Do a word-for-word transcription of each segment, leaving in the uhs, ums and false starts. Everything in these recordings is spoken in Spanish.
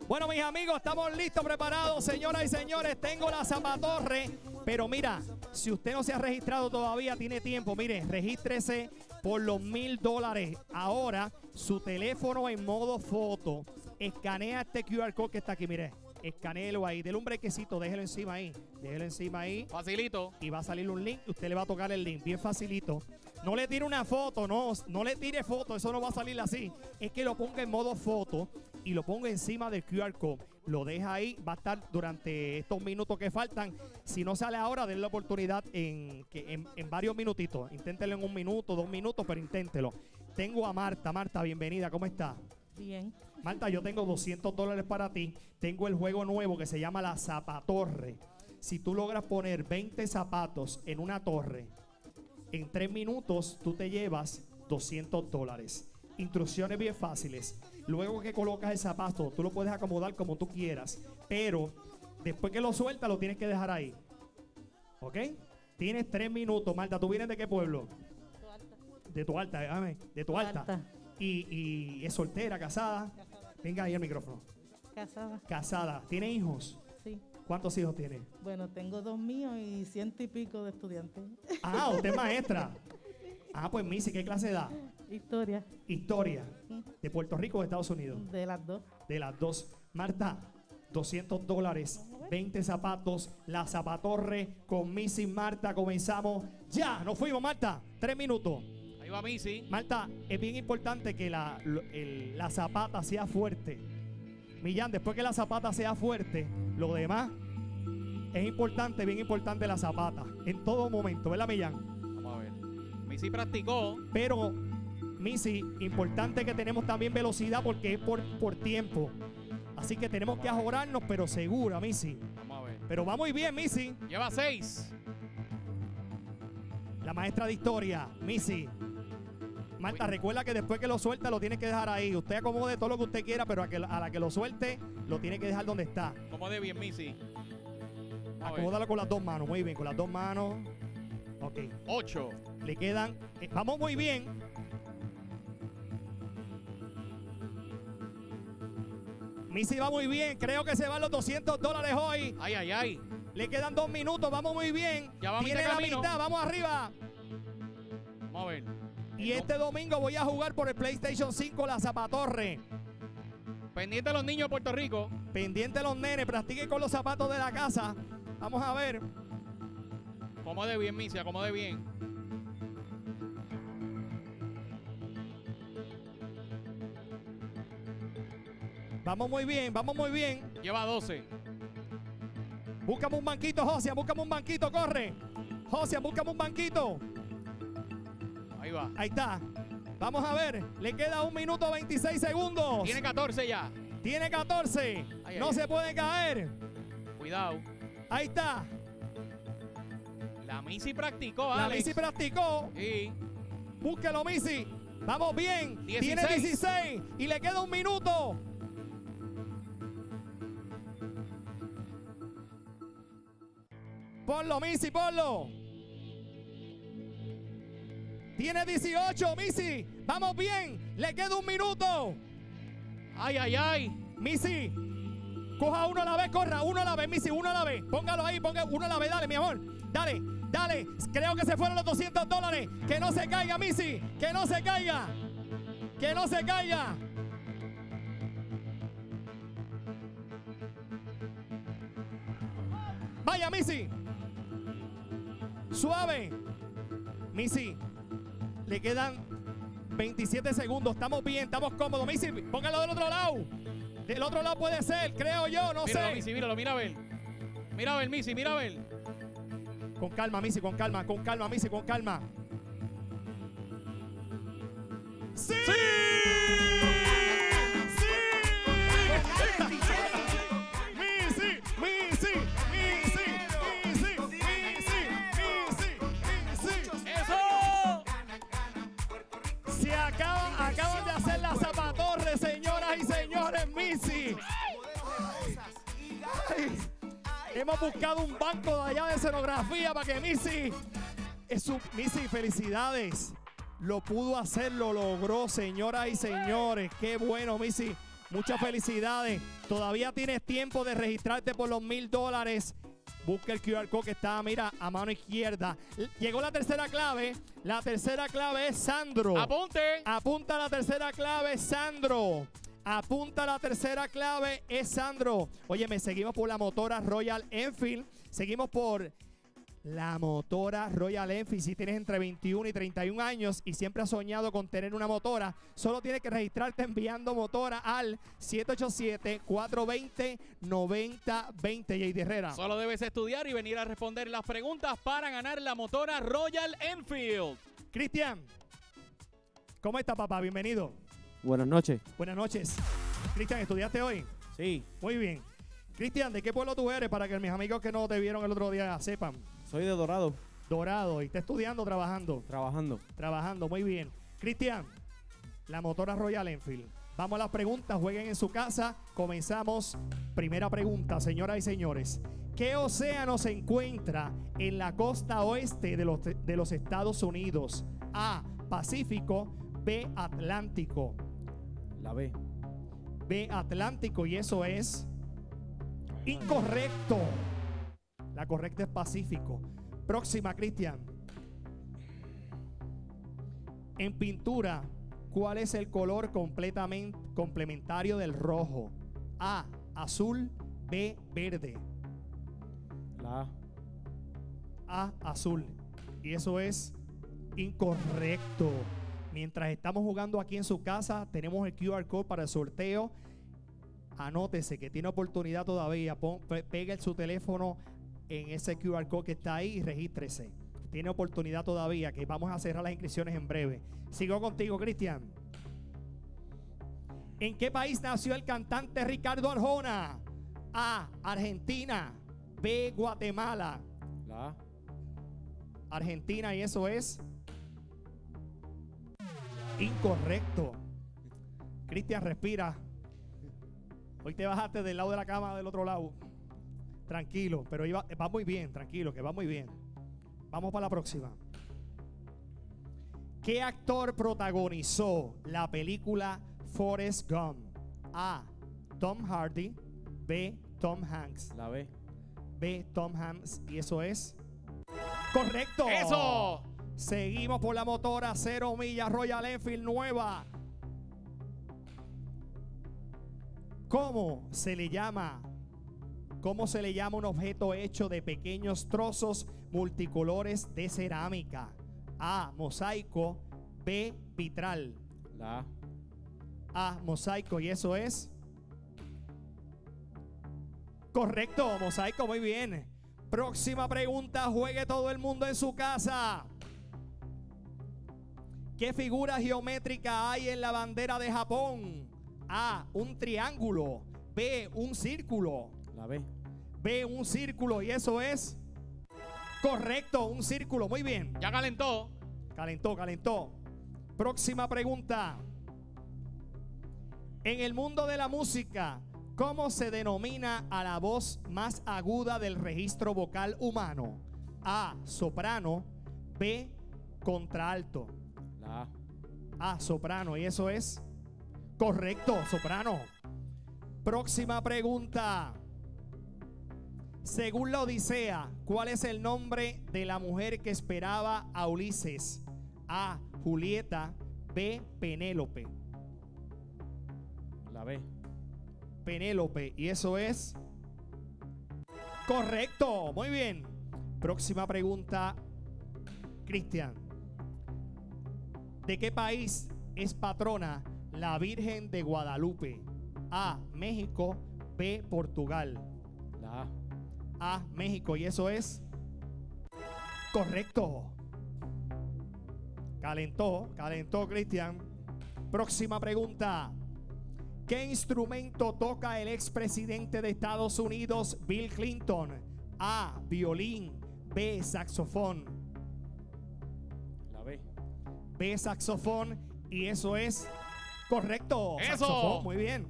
Bueno, mis amigos, estamos listos, preparados, señoras y señores. Tengo la Zapatorre, pero mira, si usted no se ha registrado todavía, tiene tiempo. Mire, regístrese por los mil dólares. Ahora, su teléfono en modo foto, escanea este Q R code que está aquí, mire. Escanéelo ahí, dele un brequecito, déjelo encima ahí. Déjelo encima ahí. Facilito. Y va a salir un link y usted le va a tocar el link, bien facilito. No le tire una foto, no, no le tire foto, eso no va a salir así. Es que lo ponga en modo foto y lo ponga encima del Q R code. Lo deja ahí, va a estar durante estos minutos que faltan. Si no sale ahora, denle la oportunidad en, que, en, en varios minutitos. Inténtelo en un minuto, dos minutos, pero inténtelo. Tengo a Marta. Marta, bienvenida, ¿cómo está? Bien. Marta, yo tengo doscientos dólares para ti. Tengo el juego nuevo que se llama la Zapatorre. Si tú logras poner veinte zapatos en una torre, en tres minutos tú te llevas doscientos dólares. Instrucciones bien fáciles. Luego que colocas el zapato, tú lo puedes acomodar como tú quieras, pero después que lo sueltas, lo tienes que dejar ahí. ¿Ok? Tienes tres minutos. Marta, ¿tú vienes de qué pueblo? Tualta. De tu alta, déjame. De tu alta. Tualta. Y, y es soltera, casada. Casada. Venga ahí el micrófono. Casada. Casada. ¿Tiene hijos? Sí. ¿Cuántos hijos tiene? Bueno, tengo dos míos y ciento y pico de estudiantes. Ah, usted es maestra. Ah, pues Missy, ¿qué clase da? Historia. Historia. ¿De Puerto Rico o de Estados Unidos? De las dos. De las dos. Marta, doscientos dólares, veinte zapatos, la Zapatorre con Missy. Marta, comenzamos ya. Nos fuimos, Marta. Tres minutos. Ahí va Missy. Marta, es bien importante que la, el, la zapata sea fuerte. Millán, después que la zapata sea fuerte, lo demás es importante, bien importante la zapata. En todo momento, ¿verdad, Millán? Vamos a ver. Missy practicó. Pero, Missy, importante que tenemos también velocidad porque es por, por tiempo. Así que tenemos que ajorarnos, pero segura, Missy. Vamos a ver. Pero va muy bien, Missy. Lleva seis. La maestra de historia, Missy. Marta, recuerda que después que lo suelta lo tiene que dejar ahí. Usted acomode todo lo que usted quiera, pero a, que, a la que lo suelte lo tiene que dejar donde está. ¿Cómo de bien Missy? Acomódalo con las dos manos, muy bien, con las dos manos. Ok. Ocho. Le quedan. Eh, vamos muy bien. Missy va muy bien. Creo que se van los doscientos dólares hoy. Ay, ay, ay. Le quedan dos minutos. Vamos muy bien. Ya va a Tiene mitad la camino. mitad. Vamos arriba. Vamos a ver. Y este domingo voy a jugar por el PlayStation cinco la Zapatorre. Pendiente a los niños de Puerto Rico. Pendiente los nenes. Practiquen con los zapatos de la casa. Vamos a ver. ¿Cómo de bien Missy? ¿Cómo de bien? Vamos muy bien. Vamos muy bien. Lleva doce. Búscame un banquito, Josian. Búscame un banquito. Corre. Josian, búscame un banquito. Ahí va. Ahí está. Vamos a ver. Le queda un minuto veintiséis segundos. Tiene catorce ya. Tiene catorce. Ay, no ay, se ay. puede caer. Cuidado. Ahí está. La Missy practicó, La Alex. Missy practicó. Sí. Búsquelo, Missy. Vamos bien. dieciséis. Tiene dieciséis. Y le queda un minuto. Ponlo, Missy, ponlo. Tiene dieciocho, Missy. Vamos bien. Le queda un minuto. Ay, ay, ay. Missy, coja uno a la vez, corra, uno a la vez, Missy, uno a la vez. Póngalo ahí, ponga uno a la vez, dale, mi amor. Dale, dale. Creo que se fueron los doscientos dólares. Que no se caiga, Missy. Que no se caiga. Que no se caiga. Vaya, Missy. Suave. Missy, le quedan veintisiete segundos. Estamos bien, estamos cómodos. Missy, póngalo del otro lado. Del otro lado puede ser, creo yo, no Míralo, sé. Missy, míralo, mira a ver. Mira a ver, Missy, mira a ver. Con calma, Missy, con calma, con calma, Missy, con calma. ¡Sí! ¡Sí! ¡Missy! ¡Missy! ¡Missy! ¡Missy! ¡Missy! ¡Missy! ¡Missy! ¡Eso! Se acaba, acaban de hacer la Zapatorre, señoras y señores, Missy. Ay, hemos buscado un banco de allá de escenografía para que Missy, es su, Missy, felicidades. Lo pudo hacer, lo logró, señoras y señores. Qué bueno, Missy. Muchas felicidades. Todavía tienes tiempo de registrarte por los mil dólares. Busca el Q R code que está, mira, a mano izquierda. Llegó la tercera clave. La tercera clave es Sandro. Apunte. Apunta la tercera clave, Sandro. Apunta la tercera clave, es Sandro. Oye, me seguimos por la motora Royal Enfield. Seguimos por la motora Royal Enfield. Si tienes entre veintiuno y treinta y un años y siempre has soñado con tener una motora, solo tienes que registrarte enviando motora al siete ocho siete, cuatro dos cero, nueve cero dos cero. J D Herrera. Solo debes estudiar y venir a responder las preguntas para ganar la motora Royal Enfield. Cristian, ¿cómo está, papá? Bienvenido. Buenas noches. Buenas noches. Cristian, ¿estudiaste hoy? Sí, Muy bien. Cristian, ¿de qué pueblo tú eres para que mis amigos que no te vieron el otro día sepan? soy de Dorado, Dorado. ¿Y está estudiando o trabajando? trabajando. Trabajando, muy bien. Cristian, la motora Royal Enfield. Vamos a las preguntas, jueguen en su casa. Comenzamos. Primera pregunta, señoras y señores. ¿Qué océano se encuentra en la costa oeste de los, de los Estados Unidos? A, Pacífico. B, Atlántico. La B. B, Atlántico, y eso es incorrecto. La correcta es Pacífico. Próxima, Cristian. En pintura, ¿cuál es el color completamente complementario del rojo? A, azul. B, verde. La A. A, azul. Y eso es incorrecto. Mientras estamos jugando aquí en su casa, tenemos el Q R code para el sorteo. Anótese que tiene oportunidad todavía. Pon, pe, pegue su teléfono en ese Q R code que está ahí y regístrese. Tiene oportunidad todavía, que vamos a cerrar las inscripciones en breve. Sigo contigo, Cristian. ¿En qué país nació el cantante Ricardo Arjona? A, Argentina. B, Guatemala. La A. Argentina, y eso es incorrecto. Cristian, respira. Hoy te bajaste del lado de la cama del otro lado. Tranquilo, pero iba, va muy bien, tranquilo, que va muy bien. Vamos para la próxima. ¿Qué actor protagonizó la película Forrest Gump? A, Tom Hardy. B, Tom Hanks. La B. B, Tom Hanks, y eso es correcto. ¡Eso! Seguimos por la motora cero millas Royal Enfield nueva. ¿Cómo se le llama? ¿Cómo se le llama un objeto hecho de pequeños trozos multicolores de cerámica? A, mosaico. B, vitral. La A. A, mosaico, y eso es correcto. Mosaico, muy bien. Próxima pregunta, juegue todo el mundo en su casa. ¿Qué figura geométrica hay en la bandera de Japón? A, un triángulo. B, un círculo. La B. B, un círculo, y eso es correcto, un círculo. Muy bien. Ya calentó. Calentó, calentó. Próxima pregunta. En el mundo de la música, ¿cómo se denomina a la voz más aguda del registro vocal humano? A, soprano. B, contralto. La A. A, soprano, y eso es correcto, soprano. Próxima pregunta. Según la Odisea, ¿cuál es el nombre de la mujer que esperaba a Ulises? A, Julieta. B, Penélope. La B. Penélope, y eso es correcto. Muy bien. Próxima pregunta, Cristian. ¿De qué país es patrona la Virgen de Guadalupe? A, México. B, Portugal. La A. A, México, y eso es correcto. Calentó, calentó, Cristian. Próxima pregunta. ¿Qué instrumento toca el expresidente de Estados Unidos, Bill Clinton? A, violín. B, saxofón. La B. B, saxofón, y eso es correcto. ¡Eso! Saxofón, muy bien.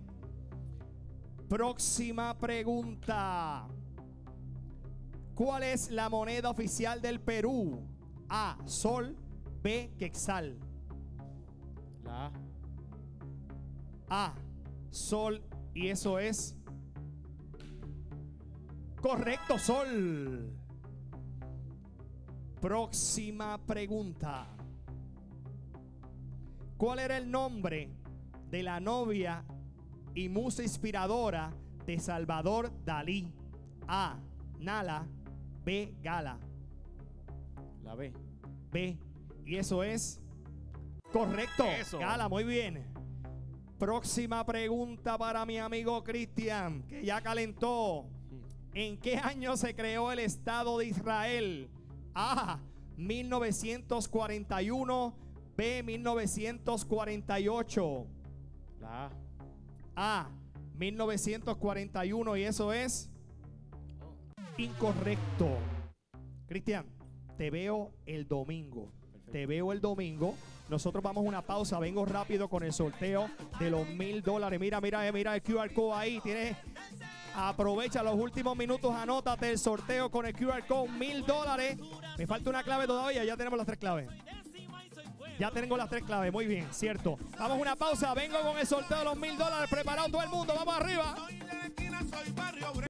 Próxima pregunta. ¿Cuál es la moneda oficial del Perú? A, sol. B, quetzal. La A. A, Sol. Y eso es correcto, Sol. Próxima pregunta. ¿Cuál era el nombre de la novia y musa inspiradora de Salvador Dalí? A. Nala. B. Gala. La B. B. Y eso es correcto. Eso. Gala, muy bien. Próxima pregunta para mi amigo Cristian, que ya calentó. ¿En qué año se creó el Estado de Israel? A. mil novecientos cuarenta y uno. B. mil novecientos cuarenta y ocho. La A. A. mil novecientos cuarenta y uno. Y eso es incorrecto. Cristian, te veo el domingo. Perfecto. Te veo el domingo. Nosotros vamos a una pausa. Vengo rápido con el sorteo de los mil dólares. Mira, mira, mira el Q R code ahí. Tienes, aprovecha los últimos minutos. Anótate el sorteo con el Q R code. Mil dólares. Me falta una clave todavía. Ya tenemos las tres claves. Ya tengo las tres claves. Muy bien, cierto. Vamos a una pausa. Vengo con el sorteo de los mil dólares. Preparado todo el mundo. Vamos arriba.